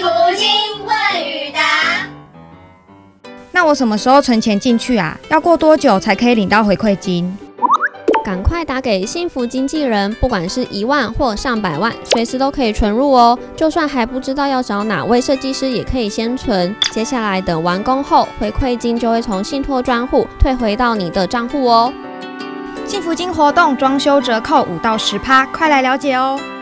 福金问与答。 那我什么时候存钱进去啊？要过多久才可以领到回馈金？ 赶快打给幸福经纪人，不管是1万或上百万，随时都可以存入哦。就算还不知道要找哪位设计师，也可以先存。接下来等完工后，回馈金就会从信托专户退回到你的账户哦。 幸福金活动装修折扣5到10%，快来了解哦！